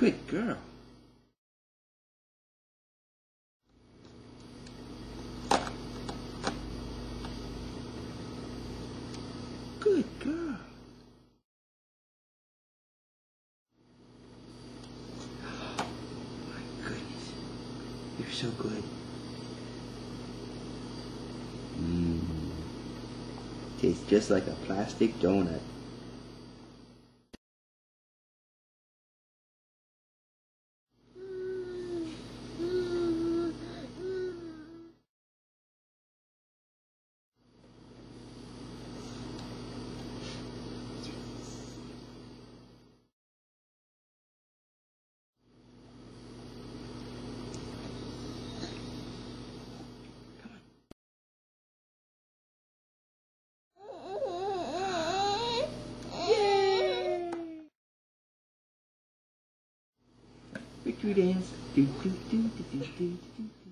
Good girl. Good girl. Oh, my goodness. You're so good. Tastes just like a plastic donut. Victory dance. Do, do, do, do, do, do, do.